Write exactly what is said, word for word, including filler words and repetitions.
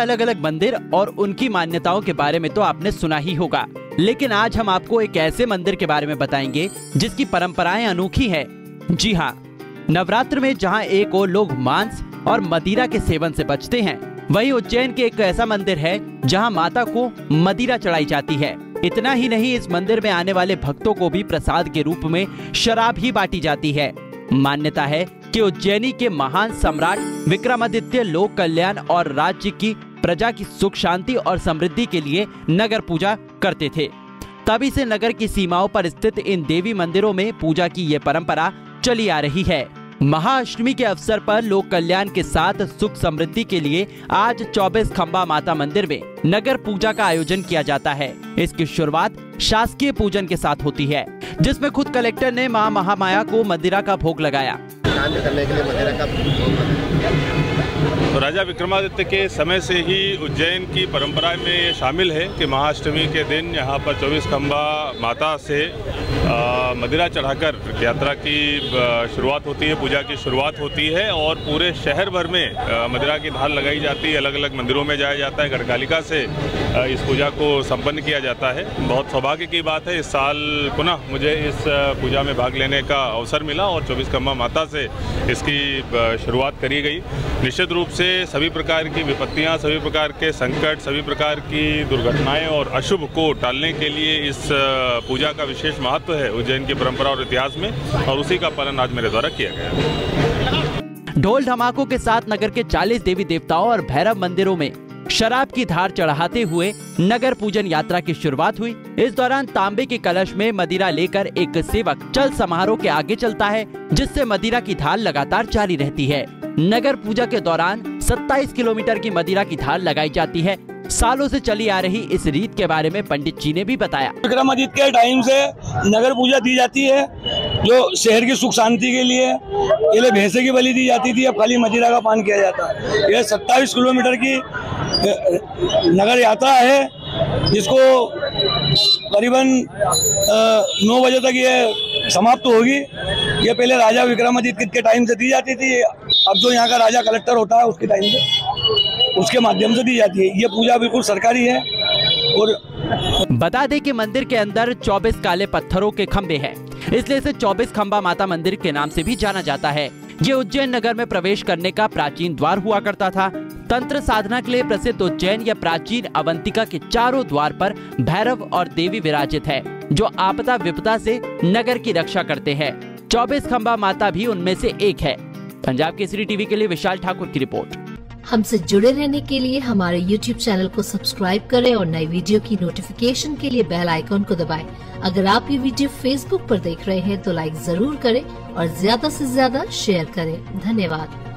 अलग अलग मंदिर और उनकी मान्यताओं के बारे में तो आपने सुना ही होगा, लेकिन आज हम आपको एक ऐसे मंदिर के बारे में बताएंगे जिसकी परंपराएं अनोखी है। जी हाँ, नवरात्र में जहां एक ओर लोग मांस और मदिरा के सेवन से बचते हैं, वहीं उज्जैन के एक ऐसा मंदिर है जहां माता को मदिरा चढ़ाई जाती है। इतना ही नहीं, इस मंदिर में आने वाले भक्तों को भी प्रसाद के रूप में शराब ही बांटी जाती है। मान्यता है कि उज्जैनी के महान सम्राट विक्रमादित्य लोक कल्याण और राज्य की प्रजा की सुख शांति और समृद्धि के लिए नगर पूजा करते थे। तभी से नगर की सीमाओं पर स्थित इन देवी मंदिरों में पूजा की ये परंपरा चली आ रही है। महाअष्टमी के अवसर पर लोक कल्याण के साथ सुख समृद्धि के लिए आज चौबीस खंबा माता मंदिर में नगर पूजा का आयोजन किया जाता है। इसकी शुरुआत शासकीय पूजन के साथ होती है, जिसमें खुद कलेक्टर ने मां महामाया को मदिरा का भोग लगाया। करने के लिए मदिरा का तो राजा विक्रमादित्य के समय से ही उज्जैन की परंपरा में ये शामिल है कि महाअष्टमी के दिन यहाँ पर चौबीस खंबा माता से मदिरा चढ़ाकर यात्रा की शुरुआत होती है, पूजा की शुरुआत होती है और पूरे शहर भर में मदिरा की धार लगाई जाती है। अलग अलग मंदिरों में जाया जाता है, गढ़कालिका से इस पूजा को संपन्न किया जाता है। बहुत सौभाग्य की बात है, इस साल पुनः मुझे इस पूजा में भाग लेने का अवसर मिला और चौबीस खंबा माता से इसकी शुरुआत करी गई। निश्चित रूप से सभी प्रकार की विपत्तियां, सभी प्रकार के संकट, सभी प्रकार की दुर्घटनाएं और अशुभ को टालने के लिए इस पूजा का विशेष महत्व है उज्जैन की परंपरा और इतिहास में, और उसी का पालन आज मेरे द्वारा किया गया। ढोल धमाकों के साथ नगर के चालीस देवी देवताओं और भैरव मंदिरों में शराब की धार चढ़ाते हुए नगर पूजन यात्रा की शुरुआत हुई। इस दौरान तांबे के कलश में मदिरा लेकर एक सेवक चल समारोह के आगे चलता है, जिससे मदिरा की धार लगातार जारी रहती है। नगर पूजा के दौरान सत्ताईस किलोमीटर की मदिरा की धार लगाई जाती है। सालों से चली आ रही इस रीत के बारे में पंडित जी ने भी बताया। विक्रमादित्य के टाइम से नगर पूजा दी जाती है, जो शहर की सुख शांति के लिए। पहले भैंसे की बलि दी जाती थी, अब खाली मदिरा का पान किया जाता है। यह सत्ताईस किलोमीटर की नगर यात्रा है, जिसको करीबन नौ बजे तक ये समाप्त होगी। ये पहले राजा विक्रमादित्य के टाइम से दी जाती थी, अब जो यहाँ का राजा कलेक्टर होता है उसके टाइम से, उसके माध्यम से दी जाती है। ये पूजा बिल्कुल सरकारी है। और बता दें कि मंदिर के अंदर चौबीस काले पत्थरों के खंबे हैं, इसलिए इसे चौबीस खंबा माता मंदिर के नाम से भी जाना जाता है। ये उज्जैन नगर में प्रवेश करने का प्राचीन द्वार हुआ करता था। तंत्र साधना के लिए प्रसिद्ध उज्जैन या प्राचीन अवंतिका के चारों द्वार पर भैरव और देवी विराजित है, जो आपदा विपदा से नगर की रक्षा करते हैं। चौबीस खंबा माता भी उनमें से एक है। पंजाब केसरी टीवी के लिए विशाल ठाकुर की रिपोर्ट। हमसे जुड़े रहने के लिए हमारे यूट्यूब चैनल को सब्सक्राइब करें और नई वीडियो की नोटिफिकेशन के लिए बेल आइकॉन को दबाएं। अगर आप ये वीडियो फेसबुक पर देख रहे हैं तो लाइक जरूर करें और ज्यादा से ज्यादा शेयर करें। धन्यवाद।